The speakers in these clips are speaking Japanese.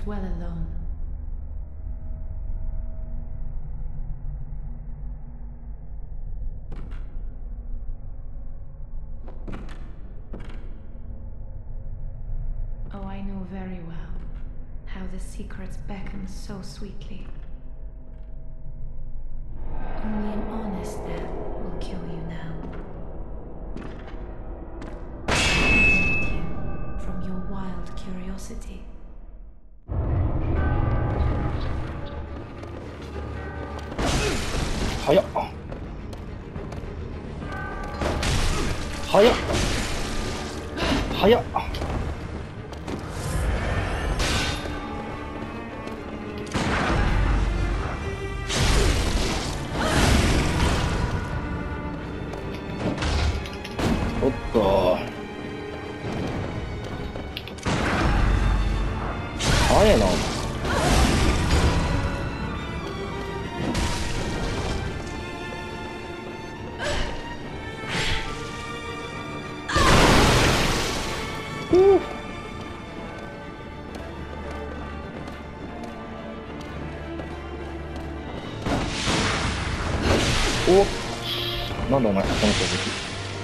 best well alone. Oh, I know very well how the secrets beckon so sweetly. Only an honest death will kill you now. Prevent you from your wild curiosity. 早っ早っ早っおっと早いなおなんだお前この攻撃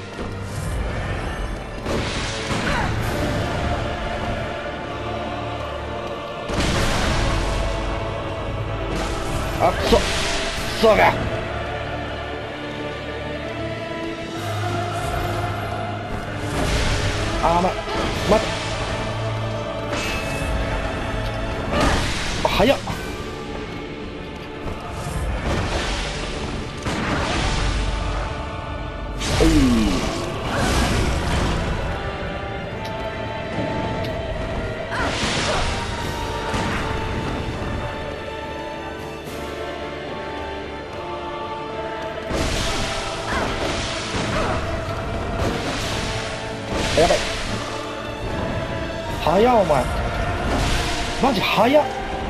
あくそくそがあ待って早っやばい早っお前マジ早っ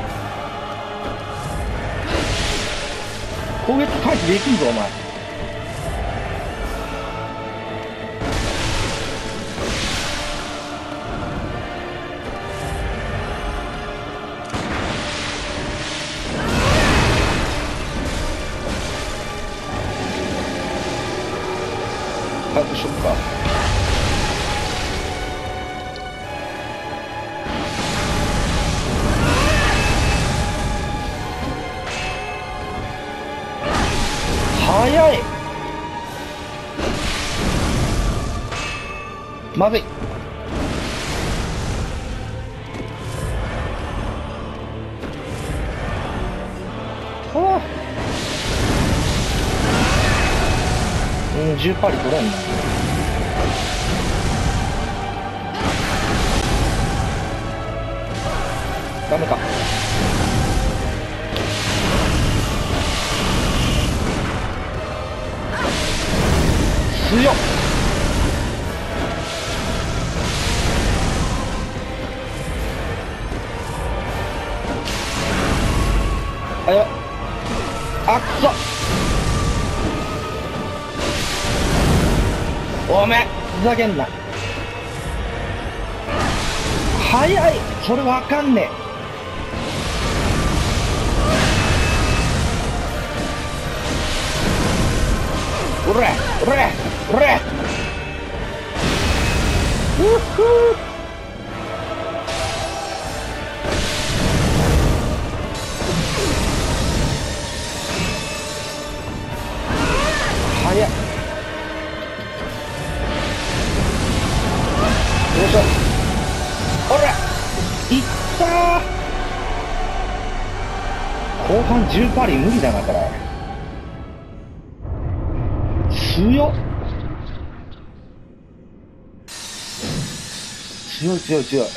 攻撃回避できんぞお前回復しよっか早いまずいああ10パリ取れんなダメか強っあやあっくそおめえふざけんな早いそれわかんねえおれおれおれうっふー早っよいしょおれいったー後半10パリ無理だなこれ強っ強い強い強い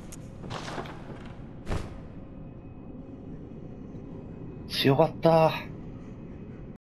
強かった